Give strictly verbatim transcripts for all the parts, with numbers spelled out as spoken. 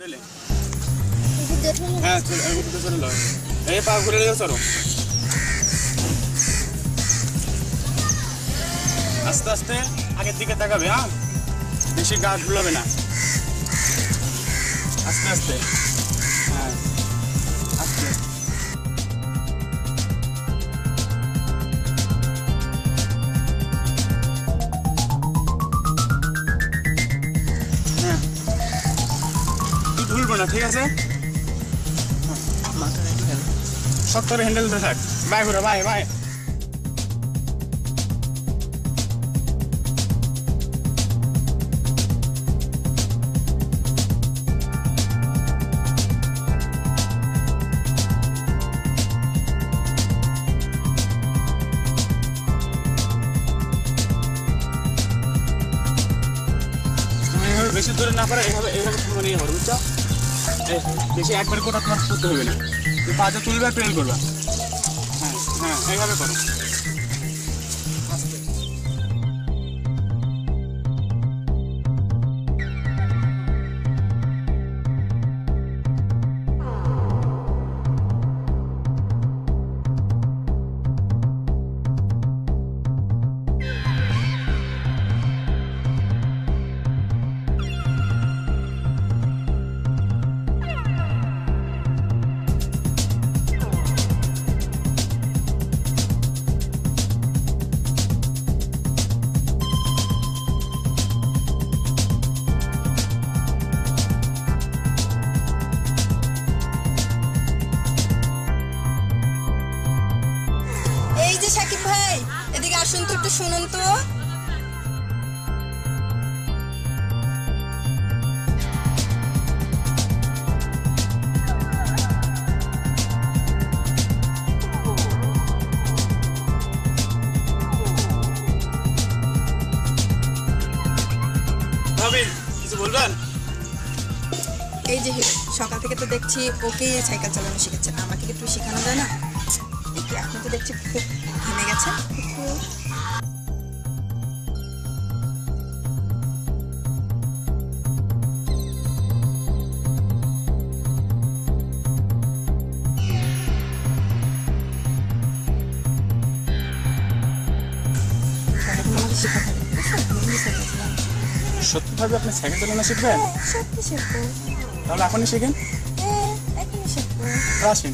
পেলে হ্যাঁ চলে লো এই পা ঘুরে লেগে চলো আস্তে আস্তে আগের দিকে তাকাবে হ্যাঁ বেশি গা ঝুলাবে না আস্তে আস্তে হ্যাঁ আস্তে হ্যাঁ তুই ভুলবো না ঠিক আছে শক্ত করে হ্যান্ডেল ধরে থাক বাই ঘুরে বাই বাই বেশি দূরে না পারে এইভাবে এইভাবে তোমার নিয়ে যাবো বুঝছো বেশি একবার কোটা তোমার করতে হবে না তুই পাঁচটা তুলবে আর পেল করবা হ্যাঁ হ্যাঁ এইভাবে করো সাকিব ভাই এদিকে আসুন তো একটু শুনুন তো কিছু বলবেন এই যে সকাল থেকে তো দেখছি ওকে সাইকেল চালানো শিখেছেন আমাকে একটু শেখানো যায় না আপনি তো দেখছি খুব ঘেমে গেছেন সত্যি ভাবে আপনি সাইকেল চালানো শিখবেন সত্যি শিখবো তাহলে এখনই শিখেন হ্যাঁ এখনই শিখবো আসেন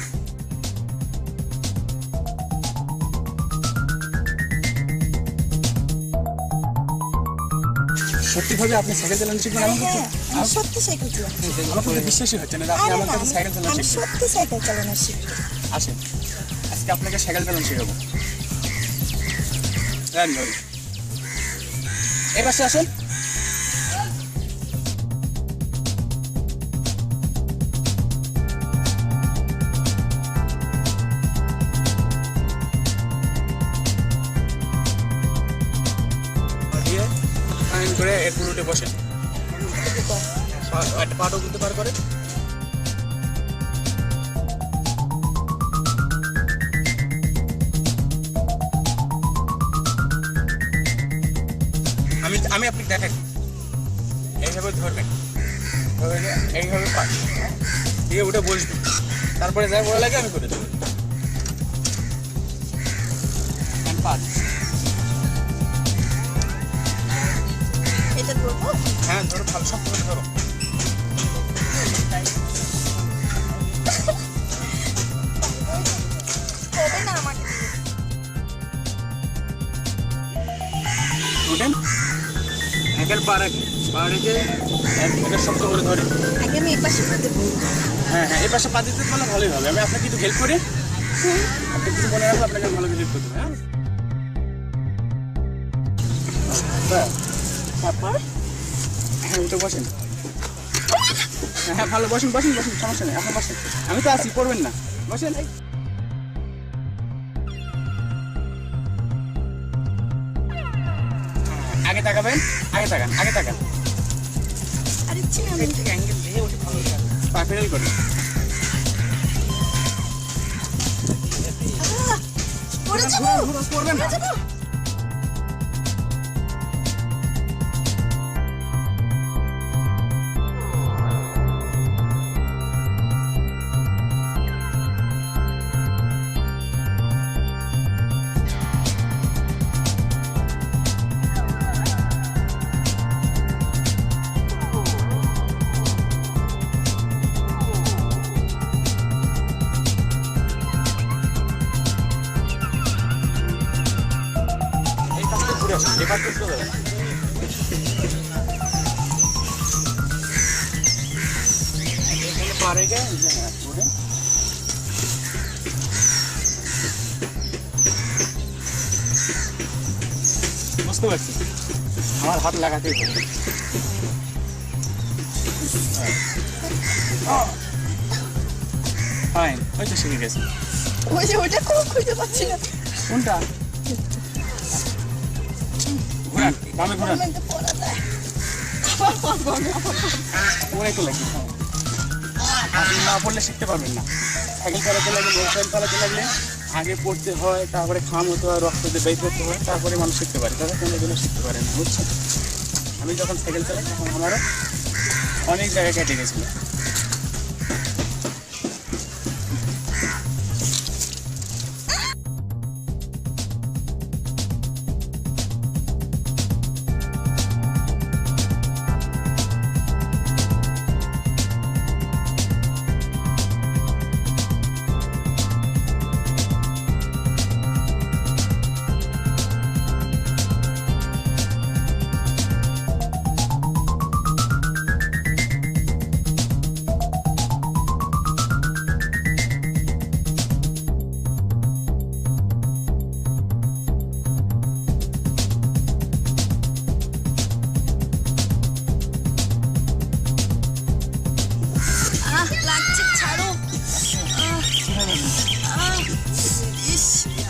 সত্যি ভাবে আপনি সাইকেল চালানো শিখবেন আমি সত্যি সাইকেল চালানো আমার কোনো বিশ্বাসই হচ্ছে না আপনি আমার কাছে সাইকেল চালানো শিখবেন সত্যি সাইকেল চালানো শিখবো আসেন আজকে আপনাকে সাইকেল চালানো শেখাবো রান ধরুন এই পাশে আসেন করে এর পুরোটে বসেন একটা পাটও করতে পার করে আমি আমি আপনি দেখেন এইভাবে ধরবেন এইভাবে পাট দিয়ে উঠে বসবেন তারপরে যা বলা লাগে আমি করে দেবো পাট এটা ধরবো হ্যাঁ ধরো ভালো সব করে ধরো হবে না আমার উঠেন একের পা রাখে পা রেখে একের শক্ত করে ধরে আগে আমি এই পাশে পা দেবো হ্যাঁ হ্যাঁ এই পাশে পা দিতে পারলে ভালোই হবে আমি আপনাকে একটু হেল্প করি আপনি কিছু মনে রাখবো আপনাকে ভালো হেল্প করতে হ্যাঁ তারপর হ্যাঁ উঠে বসেন হ্যাঁ ভালো বসেন বসেন বসেন সমস্যা নেই এখন বসেন আমি তো আছি পড়বেন না বসেন আগে তাকাবেন আগে তাকান আগে তাকান আরে চিনি আমি থেকে অ্যাঙ্গেল দিয়ে ওঠে ভালো পা ফেরাল করে পড়ে যাবো পড়বেন না আসেন, এবার তো উঠতে যাবে না। এখানে পা রেখে হ্যাঁ উঠেন। বুঝতে পারছি, আমার হাত লাগাতেই হবে। ফাইন, ওই তো শিখে গেছে। ওই যে ওইটা খুব খুঁজে পাচ্ছি না। কোনটা? ঘুরান, বামে ঘুরান। গভর্নমেন্টে পড়া যায়। আবার পারবো আমি, আবার পারবো। ওরাই তো লাগবে। আপনি না পড়লে শিখতে পারবেন না। সাইকেল চালাতে লাগলে, মোটরসাইকেল চালাতে লাগলে আগে পড়তে হয়, তারপরে খাম হতে হয়, রক্ত দিয়ে বের করতে হয়, তারপরে মানুষ শিখতে পারে। তারা কোনো জন্য শিখতে পারে না, বুঝছেন? আমি যখন সাইকেল চালাই তখন আমারও অনেক জায়গায় কেটে গেছিলো। আহ, লাগছে, ছাড়ো। আহ, আহ, ইস,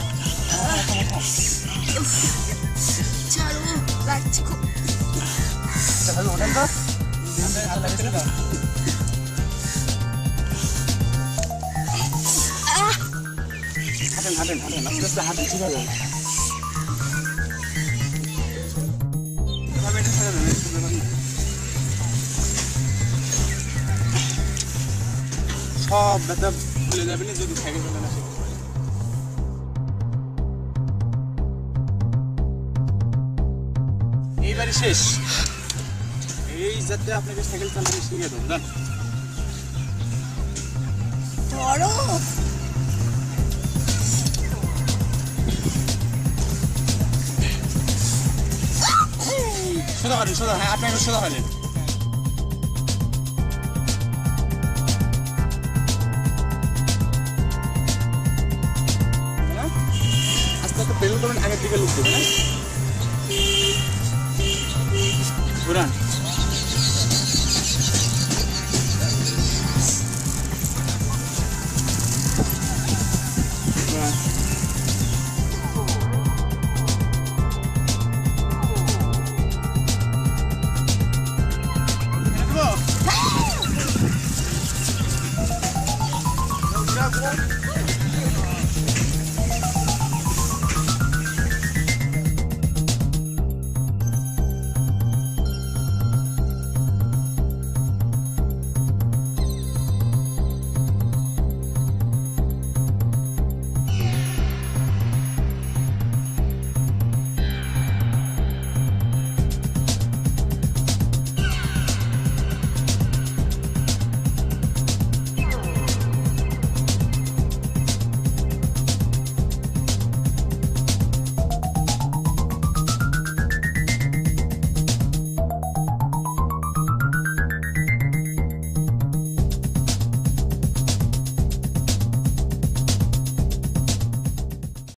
উফ, ছাড়ো, লাগছে খুব। ওঠেন তো, হাত লাগাইছে না? আহ, হাঁটেন হাঁটেন হাঁটেন, আস্তে আস্তে হাঁটেন, ঠিক আছে? এভাবে এটা ছেড়ে দেন, একটু বেরোন না। সব ব্যথা ভুলে যাবেন যদি সাইকেল চালানো শিখতে পারেন। এইবারই শেষ, এই যাতে আপনাকে সাইকেল চালানো শিখে দেন, জান? বড়। সোজা করেন, সোজা, হ্যাঁ আপনাকে সোজা করেন। আস্তে আস্তে পেডেল করবেন, আগের দিকে লুক দেবেন, হ্যাঁ? ঘুরান।